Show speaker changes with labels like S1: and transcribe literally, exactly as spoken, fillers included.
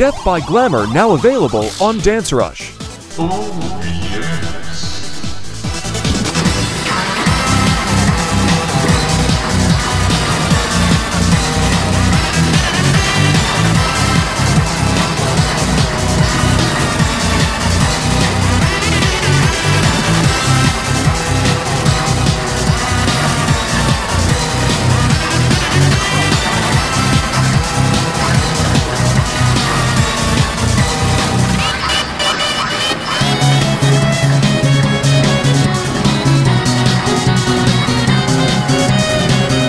S1: Death by Glamour now available on Dance Rush.
S2: Oh, yeah.